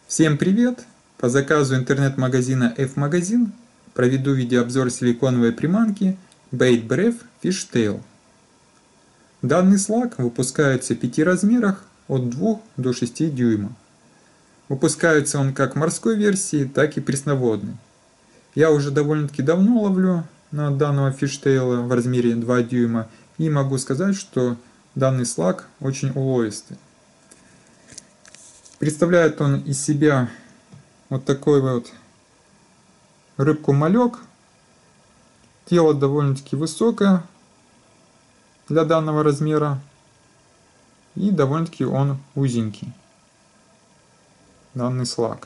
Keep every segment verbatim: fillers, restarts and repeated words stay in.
Всем привет! По заказу интернет-магазина F-магазин проведу видеообзор силиконовой приманки Bait Breath Fishtail. Данный слаг выпускается в пяти размерах от двух до шести дюйма. Выпускается он как в морской версии, так и пресноводной. Я уже довольно-таки давно ловлю на данного фиштейла в размере два дюйма и могу сказать, что данный слаг очень уловистый. Представляет он из себя вот такой вот рыбку-малек. Тело довольно-таки высокое для данного размера. И довольно-таки он узенький. Данный слаг.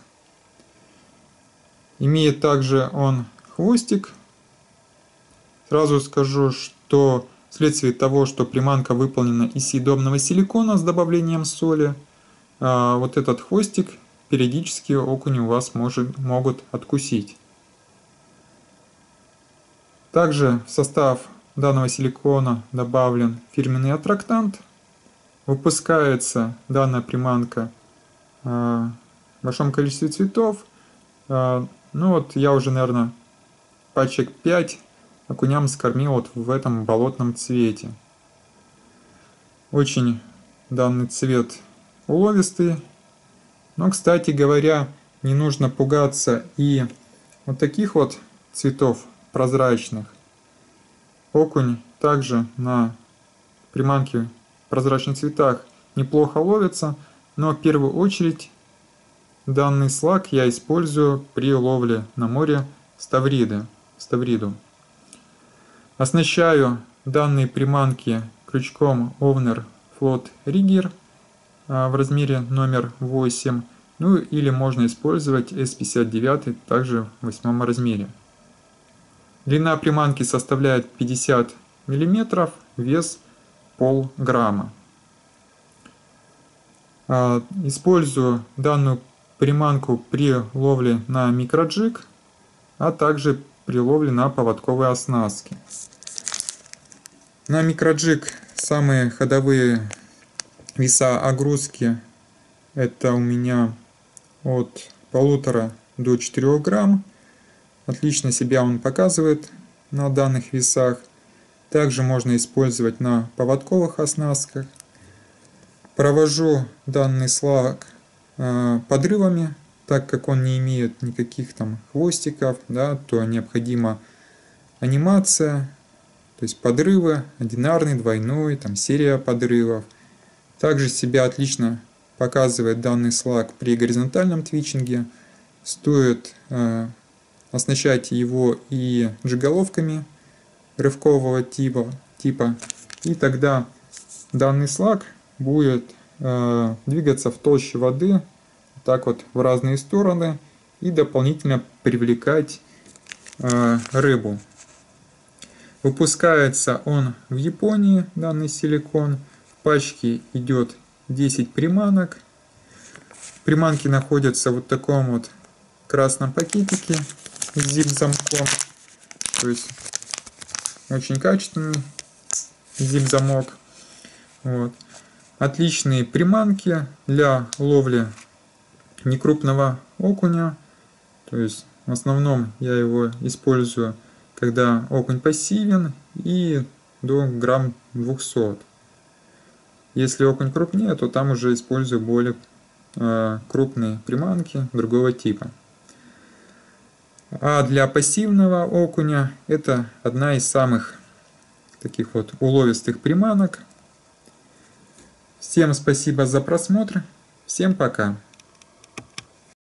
Имеет также он хвостик. Сразу скажу, что вследствие того, что приманка выполнена из съедобного силикона с добавлением соли, вот этот хвостик периодически окунь у вас может, могут откусить. Также в состав данного силикона добавлен фирменный аттрактант. Выпускается данная приманка в большом количестве цветов. Ну вот я уже, наверное, пачек пять окуням скормил вот в этом болотном цвете. Очень данный цвет уловистый. Но, кстати говоря, не нужно пугаться и вот таких вот цветов прозрачных. Окунь также на приманке в прозрачных цветах неплохо ловится, но в первую очередь данный слаг я использую при ловле на море ставриды, ставриду. Оснащаю данные приманки крючком Ovner Float Rigger в размере номер восемь, ну или можно использовать эс пятьдесят девять, также в восьмом размере. Длина приманки составляет пятьдесят миллиметров, вес полграмма. Использую данную приманку при ловле на микроджиг, а также при ловле на поводковые оснастки. На микроджиг самые ходовые веса огрузки это у меня от полутора до четырёх грамм. Отлично себя он показывает на данных весах. Также можно использовать на поводковых оснастках. Провожу данный слаг э, подрывами, так как он не имеет никаких там хвостиков, да, то необходима анимация, то есть подрывы, одинарный, двойной, там серия подрывов. Также себя отлично показывает данный слаг при горизонтальном твичинге. Стоит э, оснащать его и джиголовками рывкового типа, типа и тогда данный слаг будет э, двигаться в толще воды так вот в разные стороны и дополнительно привлекать э, рыбу. Выпускается он в Японии, данный силикон. В пачке идет десять приманок. Приманки находятся в вот таком вот красном пакетике с зип-замком. То есть очень качественный зип-замок. Вот. Отличные приманки для ловли некрупного окуня. То есть в основном я его использую, когда окунь пассивен, и до грамм двухсот. Если окунь крупнее, то там уже использую более э, крупные приманки другого типа. А для пассивного окуня это одна из самых таких вот уловистых приманок. Всем спасибо за просмотр. Всем пока.